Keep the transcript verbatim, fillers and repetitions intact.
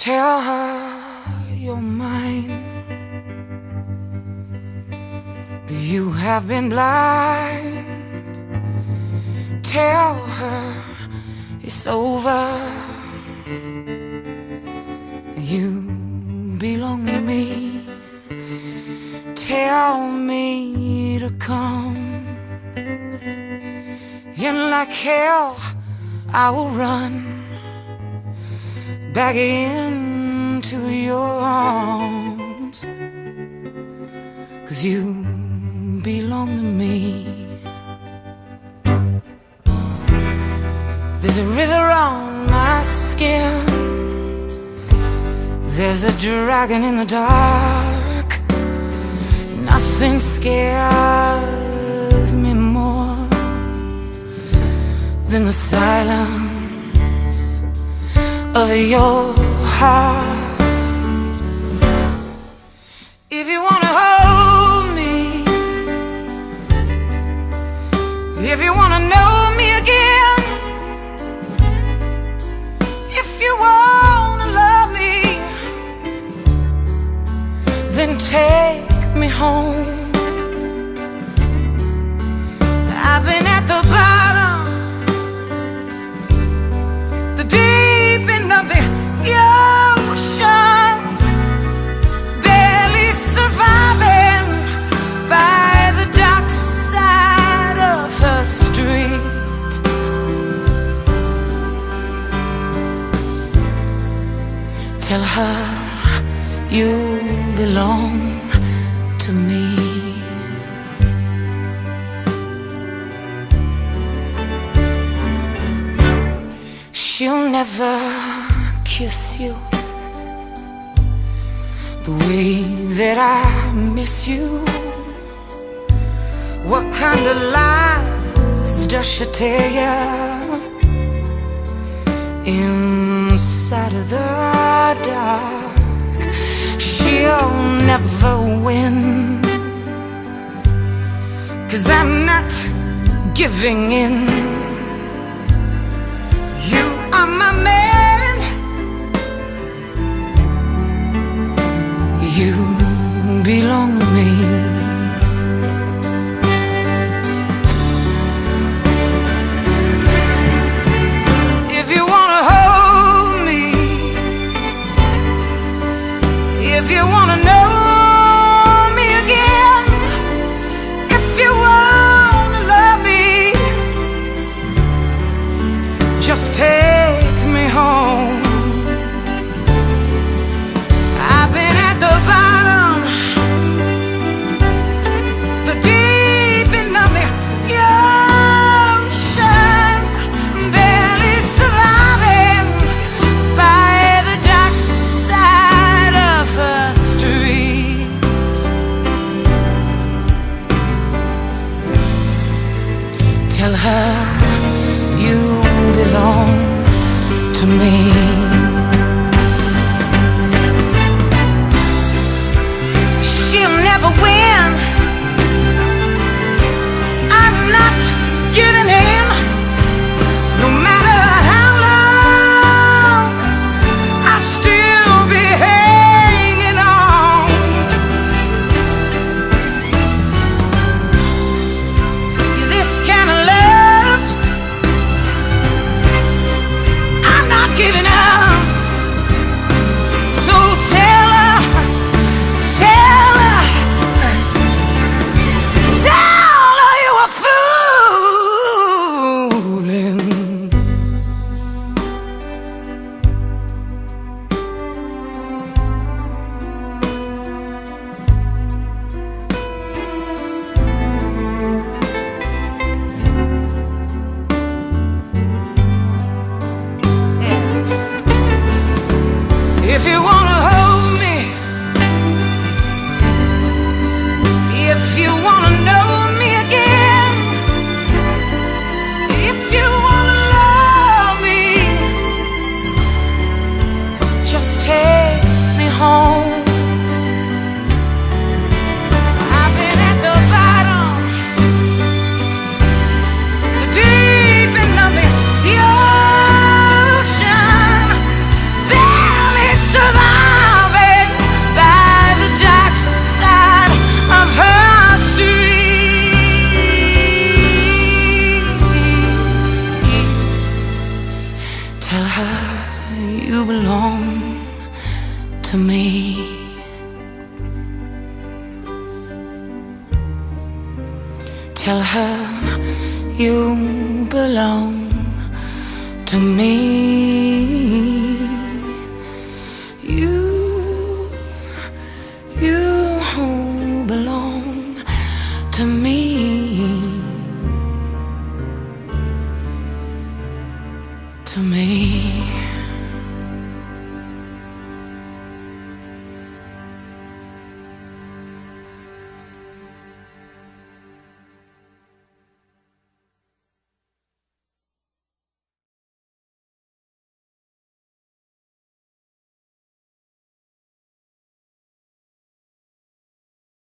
Tell her you're mine, that you have been blind. Tell her it's over, you belong to me. Tell me to come, and like hell I will run back into your arms, 'cause you belong to me. There's a river on my skin, there's a dragon in the dark. Nothing scares me more than the silence of your heart. If you wanna hold me, if you wanna know me again, if you wanna love me, then take me home. I've been at the bottom, the deep end of the ocean, barely surviving by the dark side of her street. Tell her you belong to me. She'll never kiss you the way that I miss you. What kind of lies does she tell you inside of the dark? She'll never win, 'cause I'm not giving in. You are my man, you belong to me. If you wanna hold me, if you wanna know me again, if you wanna love me, just take me home. I've been at the bottom, the deep end of the ocean, barely surviving by the dark side of her street. Tell her you belong to me. She'll never win, I'm not giving in. No matter how long, I'll still be hanging on. This kind of love, I'm not giving up. you belong to me. You, you belong to me. To me.